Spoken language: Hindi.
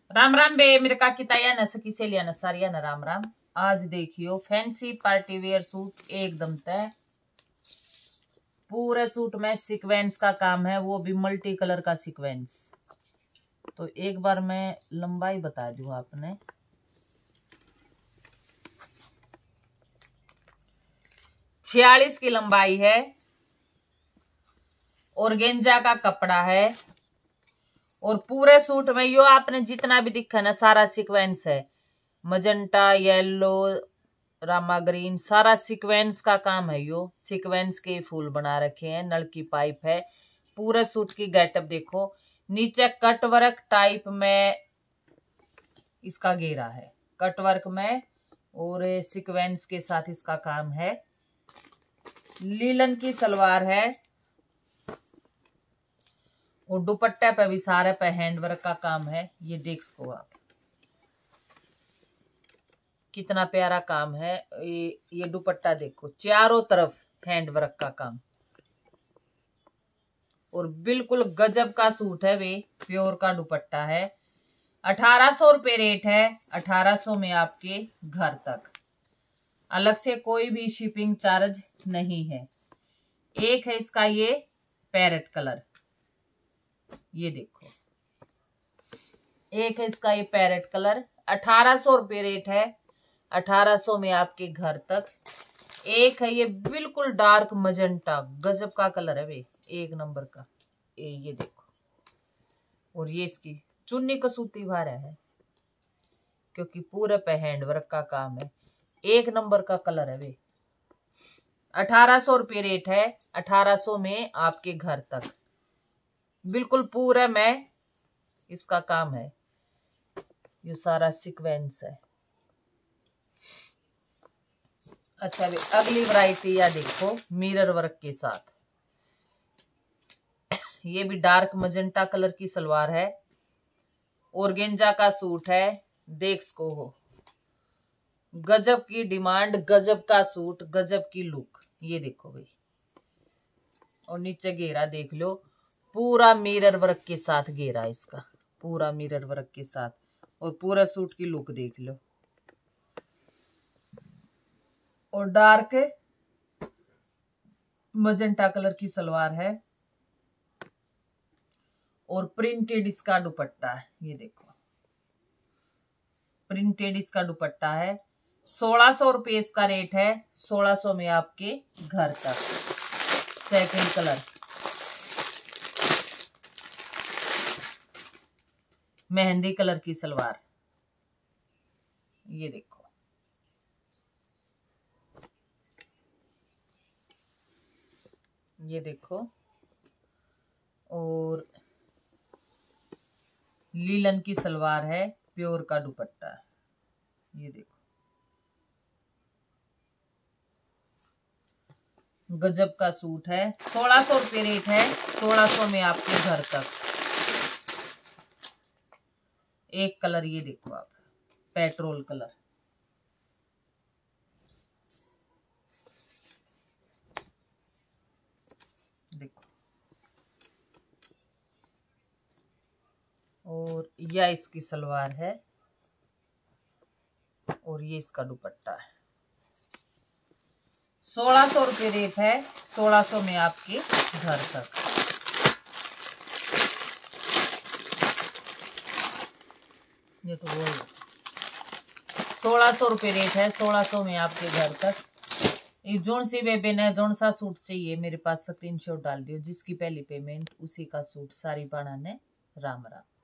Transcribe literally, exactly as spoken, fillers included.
राम राम बे मेरे काकी ताया न सकी सेलिया न सारिया न राम राम। आज देखियो फैंसी पार्टी वेयर सूट एकदम तय। पूरे सूट में सीक्वेंस का काम है, वो भी मल्टी कलर का सीक्वेंस। तो एक बार मैं लंबाई बता दूं आपने। छियालीस की लंबाई है। ऑर्गेंजा का कपड़ा है और पूरे सूट में यो आपने जितना भी दिखा ना सारा सीक्वेंस है। मजेंटा, येलो, रामा ग्रीन, सारा सीक्वेंस का काम है। यो सीक्वेंस के फूल बना रखे हैं, नल की पाइप है। पूरे सूट की गेटअप देखो। नीचे कटवर्क टाइप में इसका घेरा है, कटवर्क में, और सीक्वेंस के साथ इसका काम है। लीलन की सलवार है और दुपट्टे पे भी सारे पे हैंडवर्क का काम है। ये देख सको आप कितना प्यारा काम है। ये ये दुपट्टा देखो, चारों तरफ हैंडवर्क का काम और बिल्कुल गजब का सूट है। वे प्योर का दुपट्टा है। अठारह सौ रुपये रेट है। अठारह सौ में आपके घर तक, अलग से कोई भी शिपिंग चार्ज नहीं है। एक है इसका ये पैरेट कलर, ये देखो, एक है इसका ये पैरेट कलर। अठारह सौ रुपये रेट है। अठारह सौ में आपके घर तक। एक है ये बिल्कुल डार्क मजेंटा, गजब का कलर है वे, एक नंबर का। ये ये देखो, और ये इसकी चुन्नी कसूती भारा है क्योंकि पूरे पे हैंडवर्क का काम है। एक नंबर का कलर है वे। अठारह सौ रुपये रेट है। अठारह सौ में आपके घर तक। बिल्कुल पूरा में इसका काम है। ये सारा सीक्वेंस है। अच्छा भी अगली वैरायटी या देखो, मिरर वर्क के साथ। ये भी डार्क मजेंटा कलर की सलवार है। ऑर्गेंजा का सूट है। देख सको हो, गजब की डिमांड, गजब का सूट, गजब की लुक। ये देखो भाई, और नीचे घेरा देख लो, पूरा मिरर वर्क के साथ घेरा इसका, पूरा मिरर वर्क के साथ। और पूरा सूट की लुक देख लो। और डार्क मजेंटा कलर की सलवार है और प्रिंटेड इसका दुपट्टा है। ये देखो, प्रिंटेड इसका दुपट्टा है। सोलह सौ रुपये इसका रेट है। सोलह सौ में आपके घर तक। सेकंड कलर मेहंदी कलर की सलवार, ये देखो, ये देखो, और लीलन की सलवार है, प्योर का दुपट्टा है। ये देखो, गजब का सूट है। सोलह सौ रुपये रेट है। सोलह सौ में आपके घर तक। एक कलर ये देखो आप, पेट्रोल कलर, देखो, और यह इसकी सलवार है और ये इसका दुपट्टा है। सोलह सौ रुपये रेट है। सोलह सौ में आपके घर तक। ये तो वो सोलह सौ रुपये रेट है। सोलह सौ में आपके घर तक। ये जोन सी बेबे ने जोन सा सूट चाहिए मेरे पास स्क्रीनशॉट डाल दियो, जिसकी पहली पेमेंट उसी का सूट सारी बाणा ने। राम राम।